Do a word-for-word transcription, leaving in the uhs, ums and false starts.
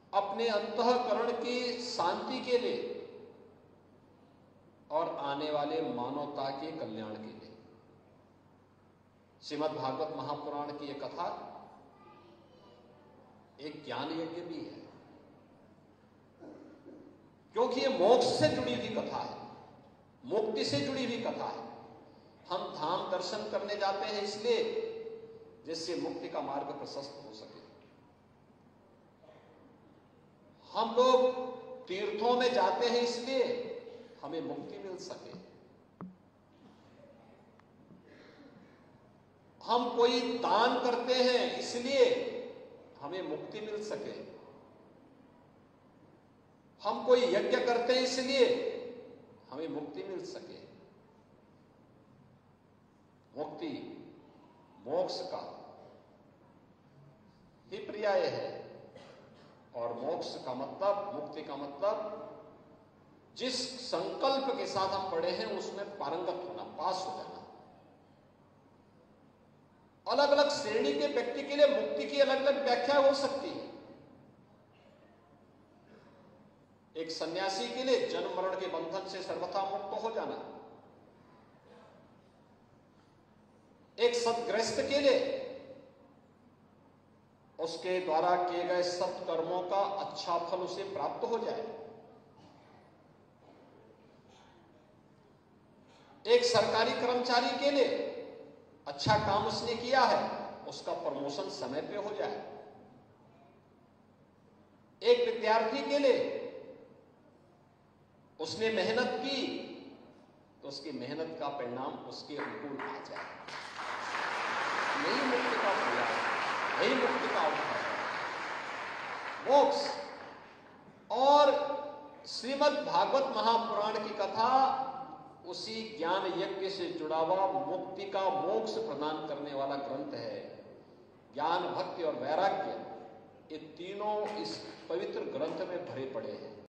अपने अंतःकरण की शांति के लिए और आने वाले मानवता के कल्याण के लिए। श्रीमद् भागवत महापुराण की यह कथा एक ज्ञान यज्ञ भी है, क्योंकि यह मोक्ष से जुड़ी हुई कथा है, मुक्ति से जुड़ी हुई कथा है। हम धाम दर्शन करने जाते हैं इसलिए जिससे मुक्ति का मार्ग प्रशस्त हो सके। हम लोग तीर्थों में जाते हैं इसलिए हमें मुक्ति मिल सके। हम कोई दान करते हैं इसलिए हमें मुक्ति मिल सके। हम कोई यज्ञ करते हैं इसलिए हमें मुक्ति मिल सके। मुक्ति मोक्ष का ही पर्याय है, और मोक्ष का मतलब, मुक्ति का मतलब जिस संकल्प के साथ हम पढ़े हैं उसमें पारंगत होना, पास हो जाना। अलग अलग श्रेणी के व्यक्ति के लिए मुक्ति की अलग अलग व्याख्या हो सकती है। एक सन्यासी के लिए जन्म मरण के बंधन से सर्वथा मुक्त हो जाना, एक सद्गृहस्थ के लिए उसके द्वारा किए गए सत्कर्मों का अच्छा फल उसे प्राप्त हो जाए, एक सरकारी कर्मचारी के लिए अच्छा काम उसने किया है, उसका प्रमोशन समय पे हो जाए, एक विद्यार्थी के लिए उसने मेहनत की तो उसकी मेहनत का परिणाम उसके अनुकूल आ जाए। यही मुक्ति का प्रयास, यही मुक्ति का अवसर है, मोक्ष। और श्रीमद् भागवत महापुराण की कथा उसी ज्ञान यज्ञ से जुड़ा हुआ मुक्ति का मोक्ष प्रदान करने वाला ग्रंथ है। ज्ञान, भक्ति और वैराग्य, ये तीनों इस पवित्र ग्रंथ में भरे पड़े हैं।